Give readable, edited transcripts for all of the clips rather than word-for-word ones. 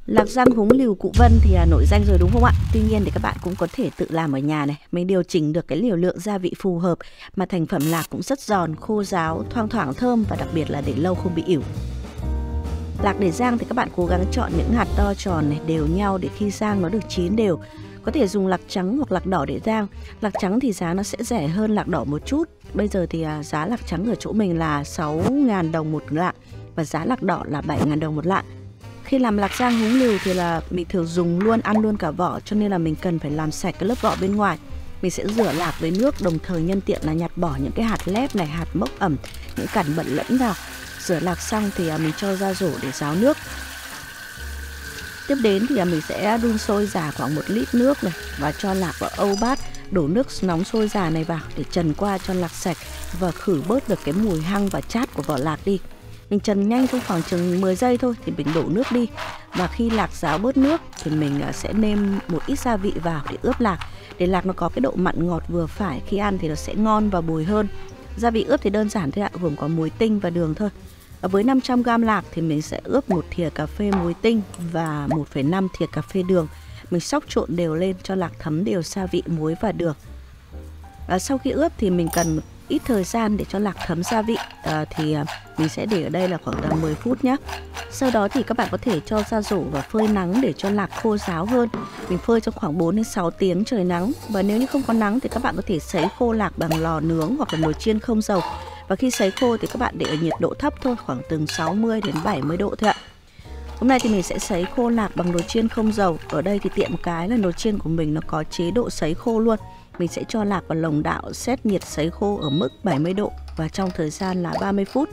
Lạc rang húng liều cụ Vân thì nổi danh rồi đúng không ạ? Tuy nhiên thì các bạn cũng có thể tự làm ở nhà này. Mình điều chỉnh được cái liều lượng gia vị phù hợp mà thành phẩm lạc cũng rất giòn, khô ráo, thoang thoảng thơm và đặc biệt là để lâu không bị ỉu. Lạc để rang thì các bạn cố gắng chọn những hạt to tròn này, đều nhau để khi rang nó được chín đều. Có thể dùng lạc trắng hoặc lạc đỏ để rang. Lạc trắng thì giá nó sẽ rẻ hơn lạc đỏ một chút. Bây giờ thì giá lạc trắng ở chỗ mình là 6.000 đồng một lạng và giá lạc đỏ là 7.000 đồng một lạng. Khi làm lạc rang húng liều thì là mình thường dùng luôn, ăn luôn cả vỏ, cho nên là mình cần phải làm sạch cái lớp vỏ bên ngoài. Mình sẽ rửa lạc với nước, đồng thời nhân tiện là nhặt bỏ những cái hạt lép này, hạt mốc ẩm, những cặn bẩn lẫn vào. Rửa lạc xong thì mình cho ra rổ để ráo nước. Tiếp đến thì mình sẽ đun sôi già khoảng 1 lít nước này và cho lạc vào âu bát, đổ nước nóng sôi già này vào để trần qua cho lạc sạch và khử bớt được cái mùi hăng và chát của vỏ lạc đi. Mình trần nhanh trong khoảng chừng 10 giây thôi thì mình đổ nước đi. Và khi lạc ráo bớt nước thì mình sẽ nêm một ít gia vị vào để ướp lạc. Để lạc nó có cái độ mặn ngọt vừa phải, khi ăn thì nó sẽ ngon và bùi hơn. Gia vị ướp thì đơn giản thôi ạ, gồm có muối tinh và đường thôi. Với 500g lạc thì mình sẽ ướp 1 thìa cà phê muối tinh và 1,5 thìa cà phê đường. Mình xóc trộn đều lên cho lạc thấm đều gia vị, muối và đường. Sau khi ướp thì mình cần ít thời gian để cho lạc thấm gia vị, thì mình sẽ để ở đây là khoảng tầm 10 phút nhé. Sau đó thì các bạn có thể cho ra rổ và phơi nắng để cho lạc khô ráo hơn. Mình phơi trong khoảng 4 đến 6 tiếng trời nắng. Và nếu như không có nắng thì các bạn có thể sấy khô lạc bằng lò nướng hoặc là nồi chiên không dầu. Và khi sấy khô thì các bạn để ở nhiệt độ thấp thôi, khoảng từ 60 đến 70 độ thôi ạ. Hôm nay thì mình sẽ sấy khô lạc bằng nồi chiên không dầu. Ở đây thì tiện cái là nồi chiên của mình nó có chế độ sấy khô luôn. Mình sẽ cho lạc vào lồng đạo, set nhiệt sấy khô ở mức 70 độ và trong thời gian là 30 phút.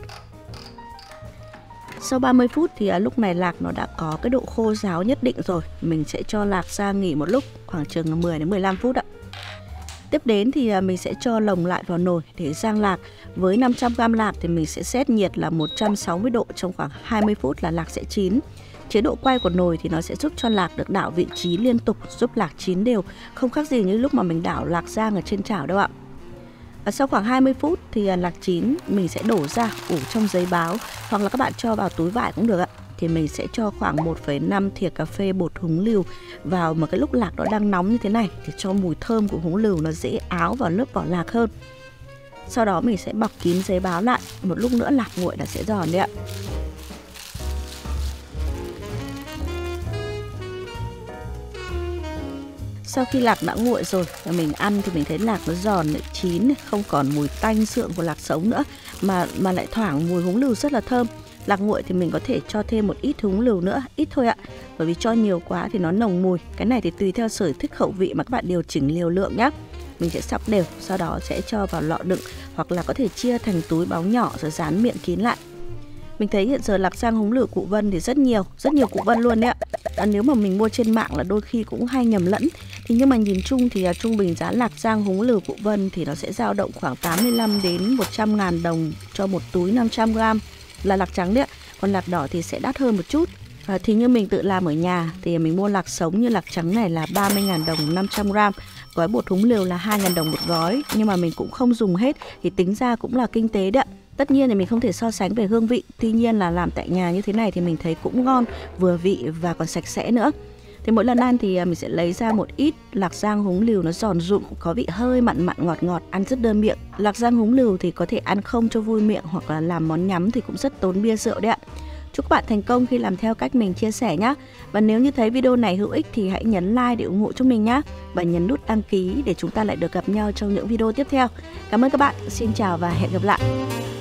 Sau 30 phút thì lúc này lạc nó đã có cái độ khô ráo nhất định rồi. Mình sẽ cho lạc ra nghỉ một lúc khoảng chừng 10 đến 15 phút ạ. Tiếp đến thì mình sẽ cho lồng lại vào nồi để rang lạc. Với 500g lạc thì mình sẽ set nhiệt là 160 độ trong khoảng 20 phút là lạc sẽ chín. Chế độ quay của nồi thì nó sẽ giúp cho lạc được đảo vị trí liên tục, giúp lạc chín đều, không khác gì như lúc mà mình đảo lạc rang ở trên chảo đâu ạ. Sau khoảng 20 phút thì lạc chín mình sẽ đổ ra ủ trong giấy báo hoặc là các bạn cho vào túi vải cũng được ạ. Thì mình sẽ cho khoảng 1,5 thìa cà phê bột húng liều vào mà cái lúc lạc nó đang nóng như thế này thì cho mùi thơm của húng liều nó dễ áo vào lớp vỏ lạc hơn. Sau đó mình sẽ bọc kín giấy báo lại, một lúc nữa lạc nguội là sẽ giòn đấy ạ. Sau khi lạc đã nguội rồi và mình ăn thì mình thấy lạc nó giòn, lại chín, không còn mùi tanh sượng của lạc sống nữa mà lại thoảng mùi húng liều rất là thơm. Lạc nguội thì mình có thể cho thêm một ít húng liều nữa, ít thôi ạ. Bởi vì cho nhiều quá thì nó nồng mùi. Cái này thì tùy theo sở thích khẩu vị mà các bạn điều chỉnh liều lượng nhé. Mình sẽ sắp đều, sau đó sẽ cho vào lọ đựng hoặc là có thể chia thành túi bóng nhỏ rồi dán miệng kín lại. Mình thấy hiện giờ lạc rang húng liều cụ Vân thì rất nhiều cụ Vân luôn đấy ạ. Nếu mà mình mua trên mạng là đôi khi cũng hay nhầm lẫn. Thì nhưng mà nhìn chung thì trung bình giá lạc rang húng liều cụ Vân thì nó sẽ dao động khoảng 85 đến 100.000 đồng cho một túi 500g là lạc trắng đấy ạ. Còn lạc đỏ thì sẽ đắt hơn một chút. Thì như mình tự làm ở nhà thì mình mua lạc sống như lạc trắng này là 30.000 đồng 500g. Gói bột húng liều là 2.000 đồng một gói. Nhưng mà mình cũng không dùng hết thì tính ra cũng là kinh tế đấy ạ. Tất nhiên thì mình không thể so sánh về hương vị. Tuy nhiên là làm tại nhà như thế này thì mình thấy cũng ngon, vừa vị và còn sạch sẽ nữa. Thì mỗi lần ăn thì mình sẽ lấy ra một ít lạc rang húng liều nó giòn rụm, có vị hơi mặn ngọt, ăn rất đơn miệng. Lạc rang húng liều thì có thể ăn không cho vui miệng hoặc là làm món nhắm thì cũng rất tốn bia rượu đấy ạ. Chúc các bạn thành công khi làm theo cách mình chia sẻ nhé. Và nếu như thấy video này hữu ích thì hãy nhấn like để ủng hộ cho mình nhé. Và nhấn nút đăng ký để chúng ta lại được gặp nhau trong những video tiếp theo. Cảm ơn các bạn, xin chào và hẹn gặp lại.